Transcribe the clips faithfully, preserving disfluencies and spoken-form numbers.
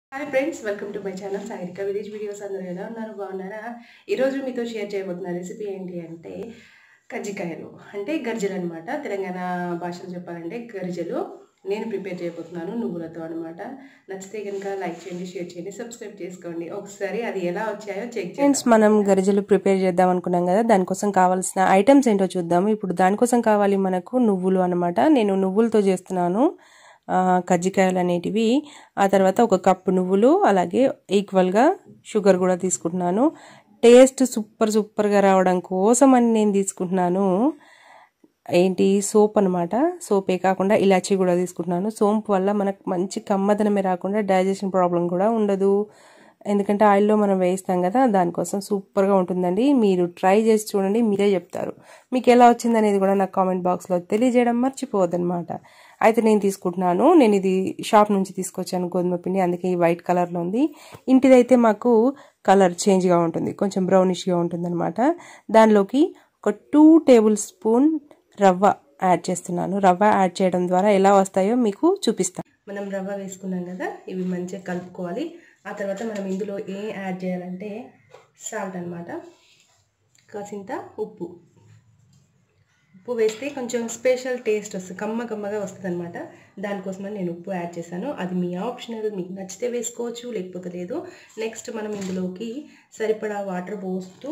Hi friends, welcome to my channel Sagarika village videos. అందరూ ఎలా ఉన్నారు? బాగున్నారా? ఈరోజు మీతో షేర్ చేయబోతున్న రెసిపీ ఏంటి అంటే కజ్జికాయలు, అంటే గర్జలు అనమాట. తెలంగాణ భాషలో చెప్పాలంటే గర్జలు నేను ప్రిపేర్ చేయబోతున్నాను నువ్వులతో అనమాట. నచ్చితే కనుక లైక్ చేయండి, షేర్ చేయండి, సబ్స్క్రైబ్ చేసుకోండి. ఒకసారి అది ఎలా వచ్చాయో చెక్ చేయండి. ఫ్రెండ్స్, మనం గరిజలు ప్రిపేర్ చేద్దాం అనుకున్నాం కదా, దానికోసం కావాల్సిన ఐటమ్స్ ఏంటో చూద్దాము. ఇప్పుడు దానికోసం కావాలి మనకు నువ్వులు అనమాట. నేను నువ్వులతో చేస్తున్నాను కజ్జికాయలు అనేటివి. ఆ తర్వాత ఒక కప్పు నువ్వులు, అలాగే ఈక్వల్గా షుగర్ కూడా తీసుకుంటున్నాను. టేస్ట్ సూపర్ సూపర్గా రావడం కోసం అని నేను తీసుకుంటున్నాను ఏంటి సోప్ అనమాట. సోపే కాకుండా ఇలాచీ కూడా తీసుకుంటున్నాను. సోంపు వల్ల మనకు మంచి కమ్మదనమే రాకుండా డైజెషన్ ప్రాబ్లం కూడా ఉండదు. ఎందుకంటే ఆయిల్లో మనం వేస్తాం కదా, దానికోసం సూపర్గా ఉంటుందండి. మీరు ట్రై చేసి చూడండి, మీరే చెప్తారు మీకు ఎలా వచ్చింది అనేది కూడా నాకు కామెంట్ బాక్స్లో తెలియజేయడం మర్చిపోవద్దనమాట. అయితే నేను తీసుకుంటున్నాను, నేను ఇది షాప్ నుంచి తీసుకొచ్చాను గోధుమ పిండి, అందుకే ఈ వైట్ కలర్లో ఉంది. ఇంటిదైతే మాకు కలర్ చేంజ్గా ఉంటుంది, కొంచెం బ్రౌనిష్గా ఉంటుంది అనమాట. దానిలోకి ఒక టూ టేబుల్ స్పూన్ రవ్వ యాడ్ చేస్తున్నాను. రవ్వ యాడ్ చేయడం ద్వారా ఎలా వస్తాయో మీకు చూపిస్తాను. మనం రవ్వ వేసుకున్నాం కదా, ఇవి మంచిగా కలుపుకోవాలి. ఆ తర్వాత మనం ఇందులో ఏం యాడ్ చేయాలంటే సాల్ట్ అనమాట, కాసింత ఉప్పు. ఉప్పు వేస్తే కొంచెం స్పెషల్ టేస్ట్ వస్తుంది, కమ్మ కమ్మగా వస్తుంది అనమాట. దానికోసమని నేను ఉప్పు యాడ్ చేశాను. అది మీ ఆప్షనల్, మీకు నచ్చితే వేసుకోవచ్చు, లేకపోతే లేదు. నెక్స్ట్ మనం ఇందులోకి సరిపడా వాటర్ పోస్తూ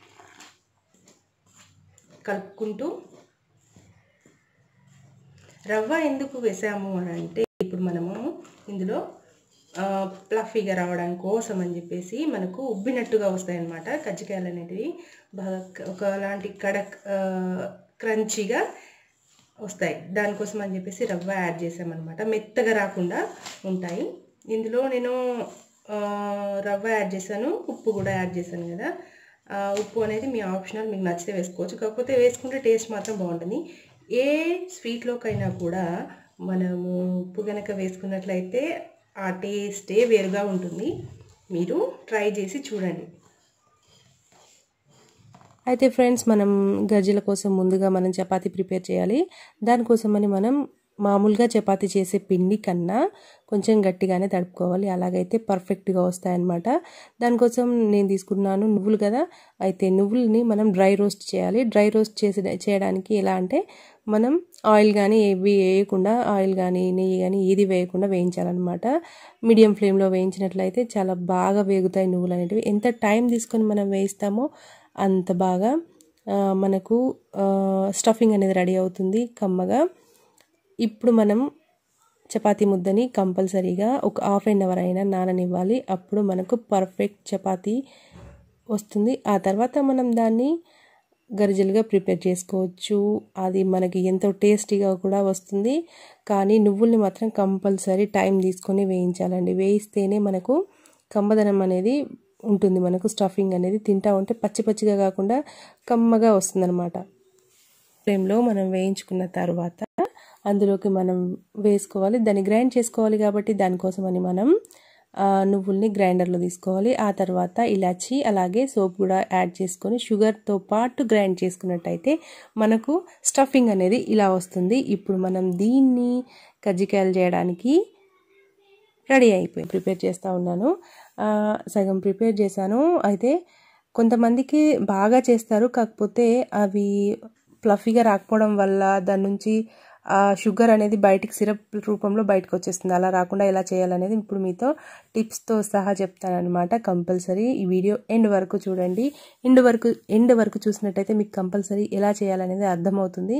కలుపుకుంటూ, రవ్వ ఎందుకు వేసాము అని అంటే ఇప్పుడు మనము ఇందులో ప్లఫీగా రావడం కోసం అని చెప్పేసి మనకు ఉబ్బినట్టుగా వస్తాయన్నమాట కజ్జికాయలు అనేటివి. బాగా ఒకలాంటి కడక్ క్రంచీగా వస్తాయి. దానికోసం అని చెప్పేసి రవ్వ యాడ్ చేసామన్నమాట, మెత్తగా రాకుండా ఉంటాయి. ఇందులో నేను రవ్వ యాడ్ చేశాను, ఉప్పు కూడా యాడ్ చేశాను కదా. ఉప్పు అనేది మీ ఆప్షనల్, మీకు నచ్చితే వేసుకోవచ్చు, కాకపోతే వేసుకుంటే టేస్ట్ మాత్రం బాగుంటుంది. ఏ స్వీట్లోకైనా కూడా మనము ఉప్పు కనుక వేసుకున్నట్లయితే ఆ టేస్టే వేరుగా ఉంటుంది. మీరు ట్రై చేసి చూడండి. అయితే ఫ్రెండ్స్, మనం గజ్జల కోసం ముందుగా మనం చపాతీ ప్రిపేర్ చేయాలి. దానికోసమని మనం మామూలుగా చపాతీ చేసే పిండి కన్నా కొంచెం గట్టిగానే తడుపుకోవాలి, అలాగైతే పర్ఫెక్ట్గా వస్తాయన్నమాట. దానికోసం నేను తీసుకున్నాను నువ్వులు కదా. అయితే నువ్వుల్ని మనం డ్రై రోస్ట్ చేయాలి. డ్రై రోస్ట్ చేసి చేయడానికి ఎలా అంటే మనం ఆయిల్ కానీ ఏవి వేయకుండా, ఆయిల్ కానీ నెయ్యి కానీ ఏది వేయకుండా వేయించాలన్నమాట. మీడియం ఫ్లేమ్లో వేయించినట్లయితే చాలా బాగా వేగుతాయి నువ్వులు అనేటివి. ఎంత టైం తీసుకొని మనం వేయిస్తామో అంత బాగా మనకు స్టఫింగ్ అనేది రెడీ అవుతుంది కమ్మగా. ఇప్పుడు మనం చపాతీ ముద్దని కంపల్సరీగా ఒక హాఫ్ అన్ అవర్ అయినా నాననివ్వాలి, అప్పుడు మనకు పర్ఫెక్ట్ చపాతీ వస్తుంది. ఆ తర్వాత మనం దాన్ని గరిజలుగా ప్రిపేర్ చేసుకోవచ్చు. అది మనకి ఎంతో టేస్టీగా కూడా వస్తుంది. కానీ నువ్వుల్ని మాత్రం కంపల్సరీ టైం తీసుకొని వేయించాలండి. వేయిస్తేనే మనకు కమ్మదనం అనేది ఉంటుంది, మనకు స్టఫింగ్ అనేది తింటా ఉంటే పచ్చి పచ్చిగా కాకుండా కమ్మగా వస్తుందన్నమాట. ఫ్లేమ్లో మనం వేయించుకున్న తర్వాత అందులోకి మనం వేసుకోవాలి, దాన్ని గ్రైండ్ చేసుకోవాలి. కాబట్టి దానికోసమని మనం నువ్వుల్ని గ్రైండర్లో తీసుకోవాలి. ఆ తర్వాత ఇలాచి అలాగే సోప్ కూడా యాడ్ చేసుకొని షుగర్తో పాటు గ్రైండ్ చేసుకున్నట్టయితే మనకు స్టఫింగ్ అనేది ఇలా వస్తుంది. ఇప్పుడు మనం దీన్ని కజ్జికాయలు చేయడానికి రెడీ అయిపోయి ప్రిపేర్ చేస్తూ ఉన్నాను. సగం ప్రిపేర్ చేశాను. అయితే కొంతమందికి బాగా చేస్తారు, కాకపోతే అవి ఫ్లఫీగా రాకపోవడం వల్ల దాని నుంచి ఆ షుగర్ అనేది బయటికి సిరప్ రూపంలో బయటకు వచ్చేస్తుంది. అలా రాకుండా ఎలా చేయాలనేది ఇప్పుడు మీతో టిప్స్తో సహా చెప్తానమాట. కంపల్సరీ ఈ వీడియో ఎండ్ వరకు చూడండి. ఎండ్ వరకు ఎండ్ వరకు చూసినట్టయితే మీకు కంపల్సరీ ఎలా చేయాలనేది అర్థమవుతుంది.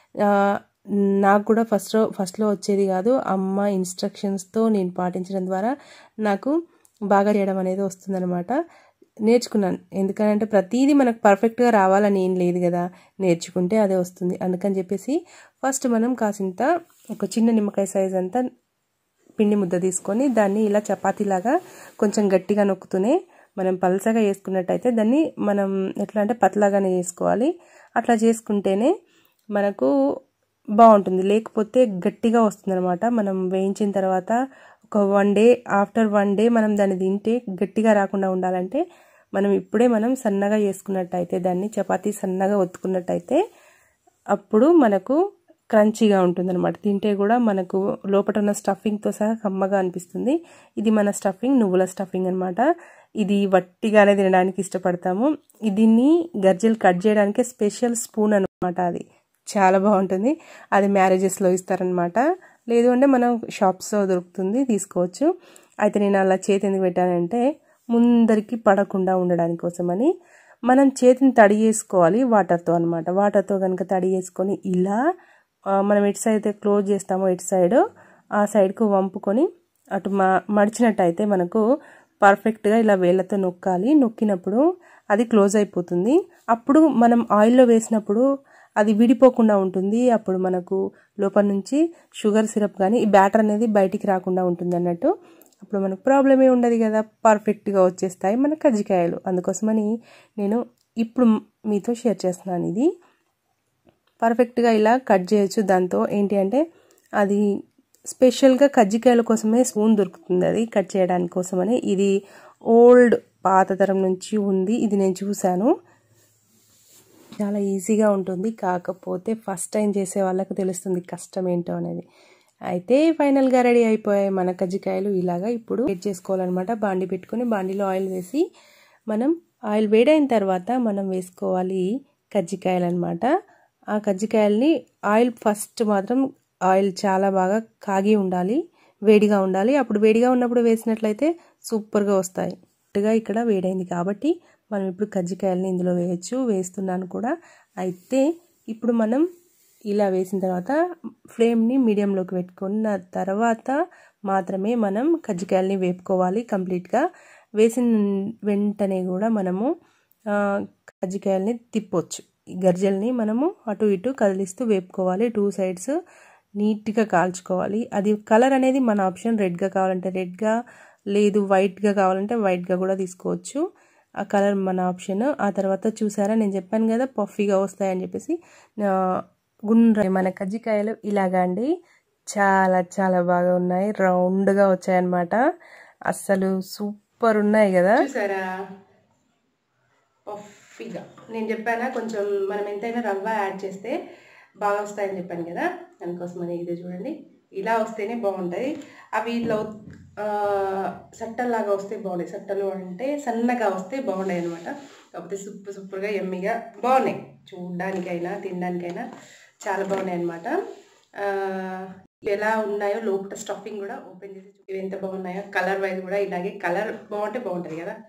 నాకు కూడా ఫస్ట్ ఫస్ట్లో వచ్చేది కాదు, అమ్మ ఇన్స్ట్రక్షన్స్తో నేను పాటించడం ద్వారా నాకు బాగా చేయడం అనేది వస్తుందన్నమాట. నేర్చుకున్నాను, ఎందుకంటే ప్రతిదీ మనకు పర్ఫెక్ట్గా రావాలని ఏం లేదు కదా, నేర్చుకుంటే అదే వస్తుంది. అందుకని చెప్పేసి ఫస్ట్ మనం కాసింత ఒక చిన్న నిమ్మకాయ సైజ్ అంతా పిండి ముద్ద తీసుకొని దాన్ని ఇలా చపాతీలాగా కొంచెం గట్టిగా నొక్కుతూనే మనం పల్చగా వేసుకున్నట్టయితే దాన్ని మనం ఎట్లా అంటే పతలాగానే చేసుకోవాలి. అట్లా చేసుకుంటేనే మనకు బాగుంటుంది, లేకపోతే గట్టిగా వస్తుంది అనమాట. మనం వేయించిన తర్వాత ఒక one day after one day మనం దాన్ని తింటే గట్టిగా రాకుండా ఉండాలంటే మనం ఇప్పుడే మనం సన్నగా చేసుకున్నట్టయితే, దాన్ని చపాతీ సన్నగా ఒత్తుకున్నట్టయితే అప్పుడు మనకు క్రంచీగా ఉంటుందన్నమాట. తింటే కూడా మనకు లోపల ఉన్న స్టఫింగ్తో సహా కమ్మగా అనిపిస్తుంది. ఇది మన స్టఫింగ్, నువ్వుల స్టఫింగ్ అనమాట. ఇది వట్టిగానే తినడానికి ఇష్టపడతాము. దీన్ని గర్జెలు కట్ చేయడానికి స్పెషల్ స్పూన్ అనమాట. అది చాలా బాగుంటుంది. అది మ్యారేజెస్లో ఇస్తారనమాట. లేదు అంటే మనం షాప్స్లో దొరుకుతుంది, తీసుకోవచ్చు. అయితే నేను అలా చేతి ఎందుకు పెట్టానంటే ముందరికి పడకుండా ఉండడానికి కోసమని. మనం చేతిని తడి చేసుకోవాలి వాటర్తో అనమాట. వాటర్తో కనుక తడి చేసుకొని ఇలా మనం ఎటు సైడ్ అయితే క్లోజ్ చేస్తామో ఎటు సైడ్ ఆ సైడ్కు వంపుకొని అటు మ మడిచినట్టయితే మనకు పర్ఫెక్ట్గా ఇలా వేళ్ళతో నొక్కాలి. నొక్కినప్పుడు అది క్లోజ్ అయిపోతుంది. అప్పుడు మనం ఆయిల్లో వేసినప్పుడు అది విడిపోకుండా ఉంటుంది. అప్పుడు మనకు లోపల నుంచి షుగర్ సిరప్ కానీ ఈ బ్యాటర్ అనేది బయటికి రాకుండా ఉంటుంది అన్నట్టు. అప్పుడు మనకు ప్రాబ్లమే ఉండదు కదా, పర్ఫెక్ట్గా వచ్చేస్తాయి మన కజ్జికాయలు. అందుకోసమని నేను ఇప్పుడు మీతో షేర్ చేస్తున్నాను. ఇది పర్ఫెక్ట్గా ఇలా కట్ చేయొచ్చు. దాంతో ఏంటి అంటే అది స్పెషల్గా కజ్జికాయల కోసమే స్పూన్ దొరుకుతుంది, అది కట్ చేయడానికి కోసమని. ఇది ఓల్డ్ పాత తరం నుంచి ఉంది. ఇది నేను చూశాను, చాలా ఈజీగా ఉంటుంది. కాకపోతే ఫస్ట్ టైం చేసే వాళ్ళకు తెలుస్తుంది కష్టం ఏంటో అనేది. అయితే ఫైనల్గా రెడీ అయిపోయాయి మన కజ్జికాయలు. ఇలాగా ఇప్పుడు వేడి చేసుకోవాలన్నమాట. బాండి పెట్టుకొని బాండిలో ఆయిల్ వేసి మనం ఆయిల్ వేడైన తర్వాత మనం వేసుకోవాలి కజ్జికాయలు అనమాట. ఆ కజ్జికాయల్ని ఆయిల్ ఫస్ట్ మాత్రం ఆయిల్ చాలా బాగా కాగి ఉండాలి, వేడిగా ఉండాలి. అప్పుడు వేడిగా ఉన్నప్పుడు వేసినట్లయితే సూపర్గా వస్తాయి. ఇక్కడ వేడైంది కాబట్టి మనం ఇప్పుడు కజ్జికాయలని ఇందులో వేయచ్చు. వేస్తున్నాను కూడా. అయితే ఇప్పుడు మనం ఇలా వేసిన తర్వాత ఫ్లేమ్ని మీడియంలోకి పెట్టుకున్న తర్వాత మాత్రమే మనం కజ్జికాయలని వేపుకోవాలి కంప్లీట్గా. వేసిన వెంటనే కూడా మనము కజ్జికాయలని తిప్పొచ్చు. ఈ గర్జల్ని మనము అటు ఇటు కదిలిస్తూ వేపుకోవాలి. టూ సైడ్స్ నీట్గా కాల్చుకోవాలి. అది కలర్ అనేది మన ఆప్షన్. రెడ్గా కావాలంటే రెడ్గా, లేదు వైట్గా కావాలంటే వైట్గా కూడా తీసుకోవచ్చు. ఆ కలర్ మన ఆప్షన్. ఆ తర్వాత చూసారా నేను చెప్పాను కదా పఫీగా వస్తాయని చెప్పేసి. గుండ్ర మన కజ్జికాయలు ఇలాగా అండి, చాలా చాలా బాగా ఉన్నాయి. రౌండ్గా వచ్చాయన్నమాట. అస్సలు సూపర్ ఉన్నాయి కదా, చూసారా పఫీగా. నేను చెప్పానా కొంచెం మనం ఎంతైనా రవ్వ యాడ్ చేస్తే బాగా వస్తాయని చెప్పాను కదా, దానికోసమని. ఇదే చూడండి, ఇలా వస్తేనే బాగుంటాయి. అవి ఇట్లా సట్టల్లాగా వస్తే బాగున్నాయి. సట్టలు అంటే సన్నగా వస్తే బాగున్నాయి అనమాట. కాకపోతే సూపర్ సూపర్గా ఎమ్మిగా బాగున్నాయి. చూడడానికైనా తినడానికైనా చాలా బాగున్నాయి అనమాట. ఎలా ఉన్నాయో లోపల స్టఫింగ్ కూడా ఓపెన్ చేసి ఇవి ఎంత బాగున్నాయో. కలర్ వైజ్ కూడా ఇలాగే కలర్ బాగుంటే బాగుంటుంది కదా.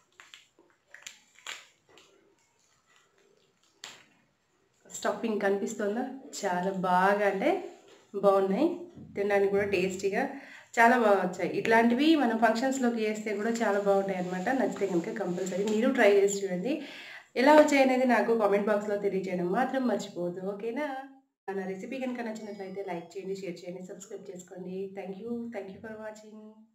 స్టఫింగ్ కనిపిస్తుందా, చాలా బాగా అంటే బాగున్నాయి. తినడానికి కూడా టేస్టీగా చాలా బాగా వచ్చాయి. ఇట్లాంటివి మనం ఫంక్షన్స్లోకి చేస్తే కూడా చాలా బాగుంటాయి అనమాట. నచ్చితే కనుక కంపల్సరీ మీరు ట్రై చేసి చూడండి. ఎలా వచ్చాయి అనేది నాకు కామెంట్ బాక్స్లో తెలియజేయడం మాత్రం మర్చిపోవద్దు, ఓకేనా. నా రెసిపీ కనుక నచ్చినట్లయితే లైక్ చేయండి, షేర్ చేయండి, సబ్స్క్రైబ్ చేసుకోండి. Thank you thank you for watching.